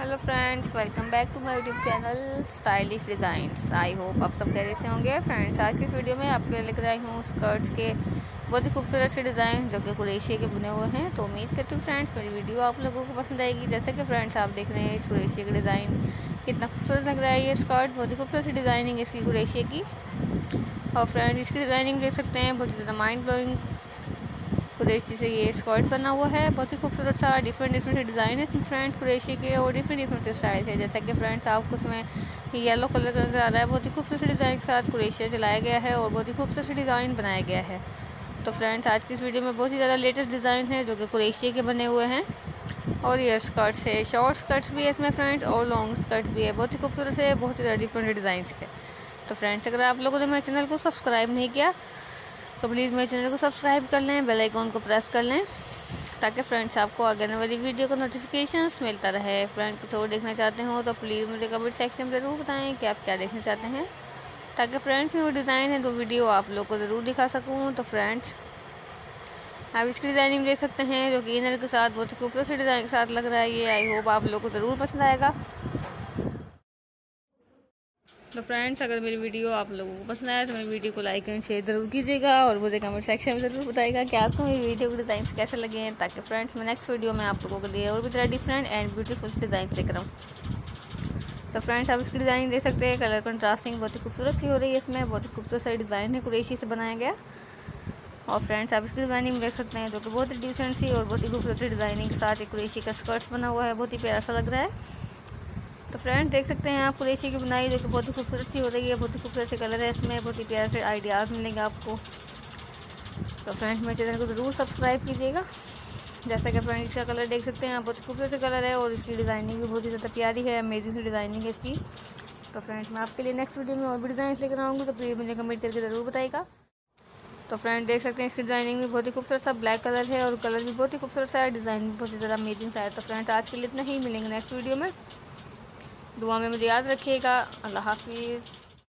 Hello friends, welcome back to my YouTube channel stylish designs. I hope आप सब कैसे से होंगे। फ्रेंड्स, आज की वीडियो में आपके लिए लेकर आई हूँ स्कर्ट्स के बहुत ही खूबसूरत से डिज़ाइन जो कि कुरेशिया के बने हुए हैं। तो उम्मीद करती हूँ फ्रेंड्स मेरी वीडियो आप लोगों को पसंद आएगी। जैसे कि फ्रेंड्स आप देख रहे हैं इस कुरेशिया का डिज़ाइन कितना खूबसूरत लग रहा है। ये स्कर्ट बहुत ही खूबसूरत सी डिज़ाइनिंग इसकी कुरेशिया की। और फ्रेंड्स इसकी डिज़ाइनिंग देख सकते हैं, बहुत ही ज़्यादा माइंड ब्लोइंग कुरेशी से ये स्कर्ट बना हुआ है। बहुत ही खूबसूरत सा डिफरेंट डिज़ाइन है इसमें फ्रेंड्स कुरेशी के, और डिफरेंट स्टाइल है। जैसा कि फ्रेंड्स आपको उसमें येलो कलर का नजर आ रहा है। बहुत ही खूबसूरत डिज़ाइन के साथ कुरेशिया चलाया गया है और बहुत ही खूबसूरत डिज़ाइन बनाया गया है। तो फ्रेंड्स आज की इस वीडियो में बहुत ही ज़्यादा लेटेस्ट डिज़ाइन है जो कि कुरेशिया के बने हुए हैं। और ये स्कर्ट्स है, शॉर्ट स्कर्ट्स भी है इसमें फ्रेंड्स और लॉन्ग स्कर्ट भी है। बहुत ही खूबसूरत से बहुत ही ज़्यादा डिफरेंट डिज़ाइन है। तो फ्रेंड्स अगर आप लोगों ने मेरे चैनल को सब्सक्राइब नहीं किया तो प्लीज़ मेरे चैनल को सब्सक्राइब कर लें, बेल आइकॉन को प्रेस कर लें ताकि फ्रेंड्स आपको आगे आने वाली वीडियो का नोटिफिकेशंस मिलता रहे। फ्रेंड्स कुछ और देखना चाहते हो तो प्लीज़ मुझे कमेंट सेक्शन में ज़रूर बताएं कि आप क्या देखना चाहते हैं, ताकि फ्रेंड्स में वो डिज़ाइन है तो वीडियो आप लोग को ज़रूर दिखा सकूँ। तो फ्रेंड्स आप इसकी डिज़ाइनिंग देख सकते हैं जो कि इनर के साथ बहुत ही खूबसूरत डिज़ाइन के साथ लग रहा है। ये आई होप आप लोग को ज़रूर पसंद आएगा। तो फ्रेंड्स अगर मेरी वीडियो आप लोगों को पसंद आया तो मेरी वीडियो को लाइक एंड शेयर ज़रूर कीजिएगा और मुझे कमेंट सेक्शन में ज़रूर बताइएगा कि आपको मेरी वीडियो के डिज़ाइन कैसे लगे हैं, ताकि फ्रेंड्स मैं नेक्स्ट वीडियो में आप लोगों के लिए और भी तरह डिफरेंट एंड ब्यूटीफुल डिज़ाइन लेकर आऊँ। तो फ्रेंड्स आप इसकी डिज़ाइन देख सकते हैं, कलर कंट्रास्टिंग बहुत ही खूबसूरत सी हो रही है। इसमें बहुत ही खूबसूरत सा डिज़ाइन है कुरेशी से बनाया गया। और फ्रेंड्स आप इसकी डिज़ाइनिंग देख सकते हैं जो कि बहुत ही डिसेंट सी और बहुत ही खूबसूरत डिज़ाइनिंग के साथ एक कुरेशी का स्कर्ट्स बना हुआ है। बहुत ही प्यारा सा लग रहा है। तो फ्रेंड्स देख सकते हैं आप कुरेशी की बुनाई जो कि बहुत ही खूबसूरत सी हो रही है। बहुत ही खूबसूरत से कलर है इसमें, बहुत ही प्यारे से आइडियाज़ मिलेंगे आपको। तो फ्रेंड्स मेरे चैनल को ज़रूर सब्सक्राइब कीजिएगा। जैसा कि फ्रेंड्स इसका कलर देख सकते हैं आप, बहुत खूबसूरत से कलर है और इसकी डिज़ाइनिंग भी बहुत ही ज़्यादा प्यारी है, अमेजिंग सी डिज़ाइनिंग है इसकी। तो फ्रेंड्स मैं आपके लिए नेक्स्ट वीडियो में और भी डिज़ाइन लेकर आऊँगी, तो प्लीज़ मुझे कमेंट करके ज़रूर बताइएगा। तो फ्रेंड देख सकते हैं इसकी डिज़ाइनिंग भी बहुत ही खूबसूरत सा ब्लैक कलर है और कलर भी बहुत ही खूबसूरत सा है, डिज़ाइन भी बहुत ही ज़्यादा अमेजिंग सा है। तो फ्रेंड्स आज के लिए इतना ही, मिलेंगे नेक्स्ट वीडियो में। दुआ में मुझे याद रखिएगा। अल्लाह हाफिज़।